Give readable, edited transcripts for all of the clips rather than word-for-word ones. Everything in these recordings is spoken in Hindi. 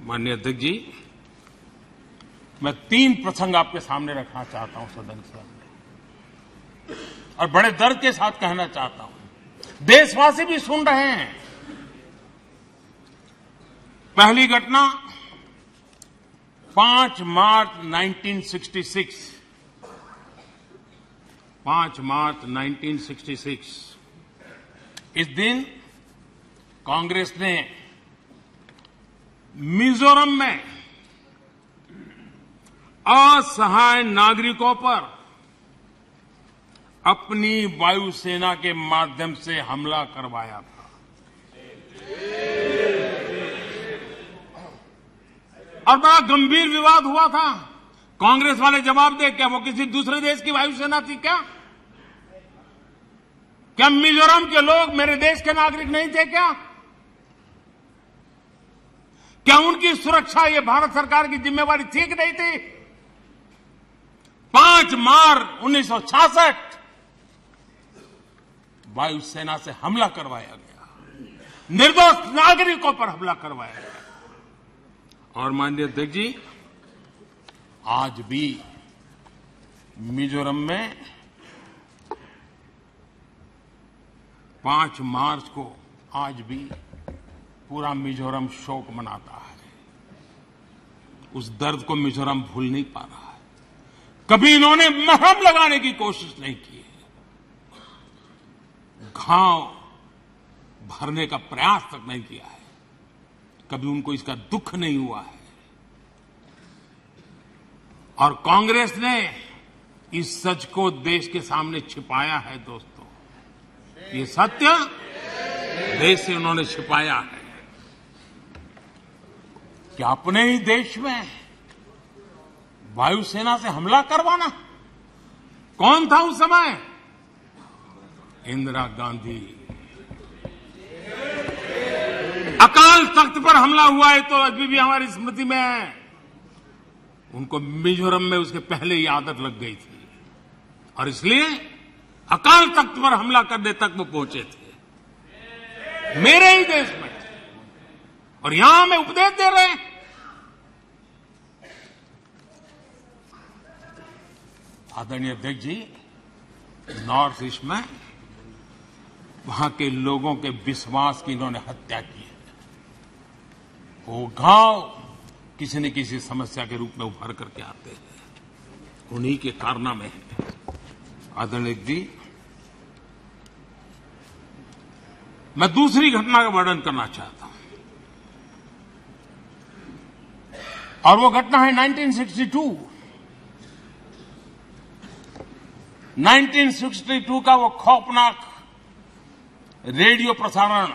माननीय अध्यक्ष जी, मैं 3 प्रसंग आपके सामने रखना चाहता हूं सदन के सामने और बड़े दर्द के साथ कहना चाहता हूं। देशवासी भी सुन रहे हैं। पहली घटना 5 मार्च 1966। 5 मार्च 1966 इस दिन कांग्रेस ने मिजोरम में असहाय नागरिकों पर अपनी वायुसेना के माध्यम से हमला करवाया था। और बड़ा गंभीर विवाद हुआ था। कांग्रेस वाले जवाब दे, क्या वो किसी दूसरे देश की वायुसेना थी? क्या मिजोरम के लोग मेरे देश के नागरिक नहीं थे? क्या उनकी सुरक्षा ये भारत सरकार की जिम्मेवारी थी कि नहीं थी? 5 मार्च 1966 वायुसेना से हमला करवाया गया, निर्दोष नागरिकों पर हमला करवाया गया। और माननीय अध्यक्ष जी, आज भी मिजोरम में 5 मार्च को आज भी पूरा मिजोरम शोक मनाता है। उस दर्द को मिजोरम भूल नहीं पा रहा है। कभी इन्होंने मरहम लगाने की कोशिश नहीं की है। घाव भरने का प्रयास तक नहीं किया है। कभी उनको इसका दुख नहीं हुआ है। और कांग्रेस ने इस सच को देश के सामने छिपाया है। दोस्तों, ये सत्य देश से उन्होंने छिपाया है कि अपने ही देश में वायुसेना से हमला करवाना। कौन था उस समय? इंदिरा गांधी। अकाल तख्त पर हमला हुआ है तो अभी भी हमारी स्मृति में है। उनको मिजोरम में उसके पहले ही आदत लग गई थी और इसलिए अकाल तख्त पर हमला करने तक वो पहुंचे थे, मेरे ही देश में। और यहां हमें उपदेश दे रहे हैं। आदरणीय अध्यक्ष जी, नॉर्थ ईस्ट में वहां के लोगों के विश्वास की इन्होंने हत्या की है। वो घाव किसी न किसी समस्या के रूप में उभर करके आते हैं। उन्हीं के कारनामे हैं। आदरणीय जी, मैं दूसरी घटना का वर्णन करना चाहता हूं और वो घटना है 1962। 1962 का वो खौफनाक रेडियो प्रसारण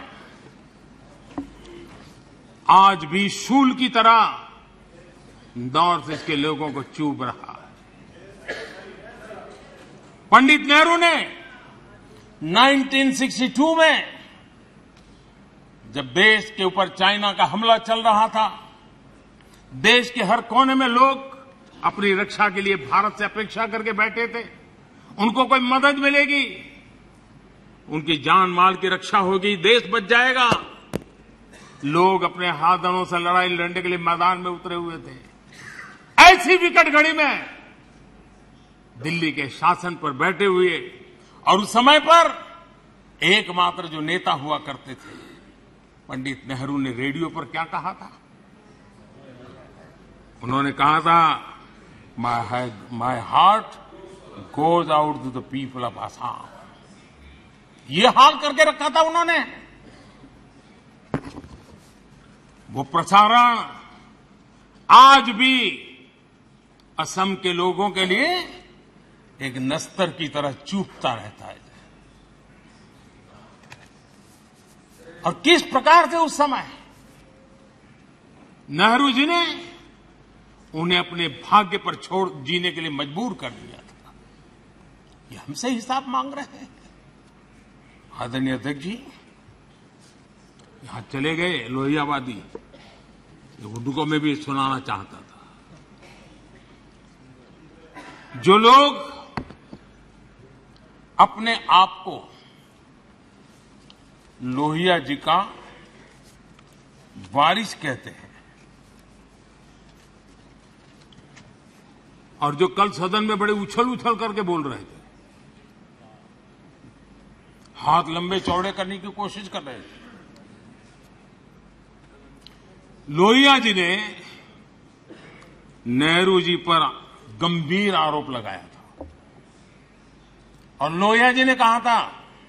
आज भी शूल की तरह नॉर्थ ईस्ट के लोगों को चुभ रहा है। पंडित नेहरू ने 1962 में जब देश के ऊपर चाइना का हमला चल रहा था, देश के हर कोने में लोग अपनी रक्षा के लिए भारत से अपेक्षा करके बैठे थे। उनको कोई मदद मिलेगी, उनकी जान माल की रक्षा होगी, देश बच जाएगा। लोग अपने हाथों से लड़ाई लड़ने के लिए मैदान में उतरे हुए थे। ऐसी विकट घड़ी में दिल्ली के शासन पर बैठे हुए और उस समय पर एकमात्र जो नेता हुआ करते थे, पंडित नेहरू ने रेडियो पर क्या कहा था? उन्होंने कहा था, my heart goes out to the people of Assam. ये हाल करके रखा था उन्होंने। वो प्रसारण आज भी असम के लोगों के लिए एक नस्तर की तरह चूपता रहता है। और किस प्रकार से उस समय नेहरू जी ने उन्हें अपने भाग्य पर छोड़ जीने के लिए मजबूर कर दिया था। ये हमसे हिसाब मांग रहे हैं। आदरणीय अध्यक्ष जी, यहां चले गए लोहियावादी, उर्दू को मैं भी सुनाना चाहता था। जो लोग अपने आप को लोहिया जी का वारिस कहते हैं, और जो कल सदन में बड़े उछल उछल करके बोल रहे थे, हाथ लंबे चौड़े करने की कोशिश कर रहे थे। लोहिया जी ने नेहरू जी पर गंभीर आरोप लगाया था और लोहिया जी ने कहा था,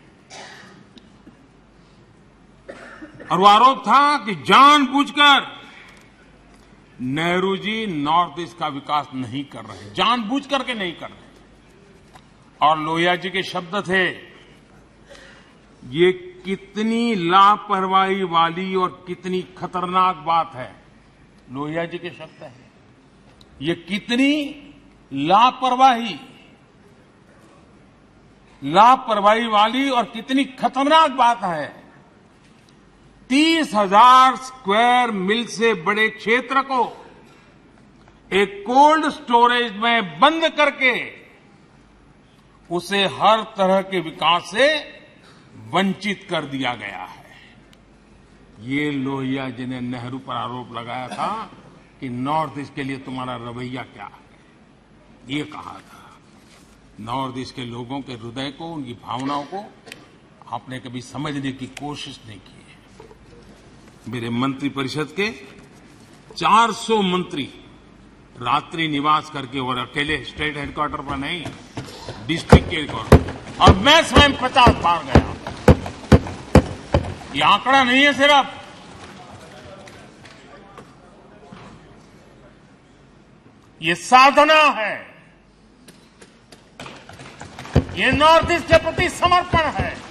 और वो आरोप था कि जानबूझकर नेहरू जी नॉर्थ ईस्ट का विकास नहीं कर रहे, जानबूझ करके नहीं कर रहे। और लोहिया जी के शब्द थे, ये कितनी लापरवाही वाली और कितनी खतरनाक बात है। लोहिया जी के शब्द हैं, ये कितनी लापरवाही वाली और कितनी खतरनाक बात है। 30,000 स्क्वायर मील से बड़े क्षेत्र को एक कोल्ड स्टोरेज में बंद करके उसे हर तरह के विकास से वंचित कर दिया गया है। ये लोहिया जी ने नेहरू पर आरोप लगाया था कि नॉर्थ ईस्ट के लिए तुम्हारा रवैया क्या है। ये कहा था। नॉर्थ ईस्ट के लोगों के हृदय को, उनकी भावनाओं को आपने कभी समझने की कोशिश नहीं की है। मेरे मंत्रिपरिषद के 400 मंत्री रात्रि निवास करके, और अकेले स्टेट हेडक्वार्टर पर नहीं, डिस्ट्रिक्ट के हेडक्वार्टर, और मैं स्वयं 50 बार गया। ये आंकड़ा नहीं है सिर्फ, ये साधना है, ये नॉर्थ ईस्ट के प्रति समर्पण है।